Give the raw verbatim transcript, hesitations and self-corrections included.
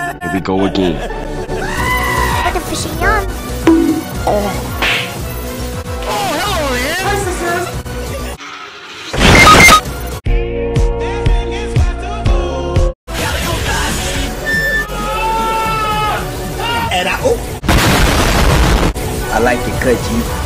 Here we go again. What the fishy yarn? Oh. Oh, hello, man. What's this noise? And I, oh. I like your cut, G.